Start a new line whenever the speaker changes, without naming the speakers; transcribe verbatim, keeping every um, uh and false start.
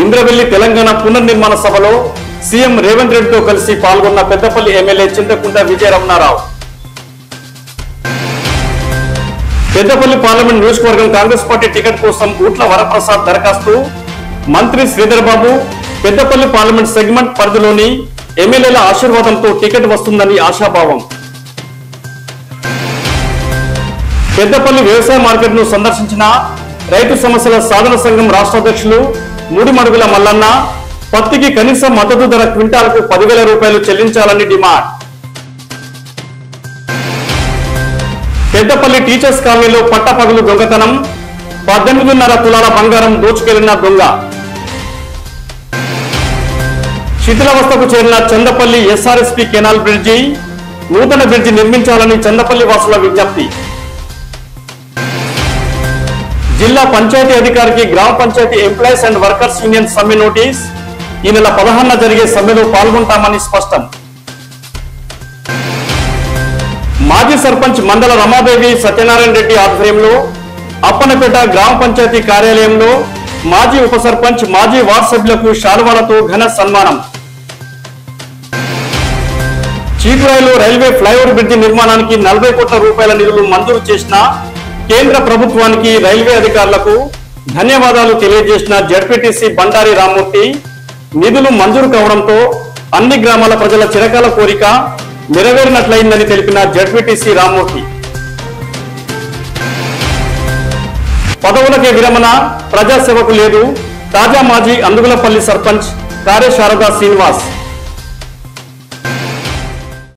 ఇంద్రవెల్లి తెలంగాణ పునర్నిర్మాణ సభలో సీఎం రేవంత్ రెడ్డితో కలిసి పాల్గొన్న పెద్దపల్లి ఎమ్మెల్యే చింతకుంట విజయరమణారావు. పెద్దపల్లి పార్లమెంట్ నియోజకవర్గం కాంగ్రెస్ పార్టీ టికెట్ కోసం ఊట్ల వరప్రసాద్ దరఖాస్తు. మంత్రి శ్రీధర్ బాబు పెద్దపల్లి పార్లమెంట్ సెగ్మెంట్ పరిధిలోని ఎమ్మెల్యేల ఆశీర్వాదంతో టికెట్ వస్తుందని ఆశాభావం. పెద్దపల్లి వ్యవసాయ మార్కెట్ ను సందర్శించిన రైతు సమస్యల సాధన సంఘం రాష్ట్ర అధ్యక్షులు మూడిమడుగుల మల్లన్న పత్తికి కనీస మద్దతు ధర క్వింటాలకు పదివేల రూపాయలు చెల్లించాలని డిమాండ్. పెద్దపల్లి టీచర్స్ కాలనీలో పట్టపగలు దొంగతనం. పద్దెనిమిదిన్నర తులాల బంగారం దోచుకెళ్లిన దొంగ. శిథిలావస్థకు చేరిన చందపల్లి ఎస్ఆర్ఎస్పీ కెనాల్ బ్రిడ్జి. నూతన బ్రిడ్జి నిర్మించాలని చందపల్లి వాసుల విజ్ఞప్తి. జిల్లా పంచాయతీ అధికారికి గ్రామ panchayat employees and workers union సమ్మె నోటీస్. ఈ నెల పదహారున జరిగే సమ్మెలో పాల్గొంటామని స్పష్టం. మాజీ సర్పంచ్ మండల రమాదేవి సత్యనారాయణ రెడ్డి ఆధ్వర్యంలో అప్పనపేట గ్రామ పంచాయతీ కార్యాలయంలో మాజీ ఉప సర్పంచ్ మాజీ వార్డు సభ్యులకు శాలువాలతో ఘన సన్మానం. చీకురాయిలో రైల్వే ఫ్లైఓవర్ బ్రిడ్జి నిర్మాణానికి నలభై కోట్ల రూపాయల నిధులు మంజూరు చేసిన కేంద్ర ప్రభుత్వానికి రైల్వే అధికారులకు ధన్యవాదాలు తెలియజేసిన జడ్పీటీసీ బండారి రామ్మూర్తి. నిధులు మంజూరు కావడంతో అన్ని గ్రామాల ప్రజల చిరకాల కోరిక నెరవేరినట్లయిందని తెలిపిన జడ్పీటీసీ రామ్మూర్తి. పదవులకే విరమణ, ప్రజాసేవకు లేదు. తాజా మాజీ అందుగులపల్లి సర్పంచ్ కారే శారదా శ్రీనివాస్.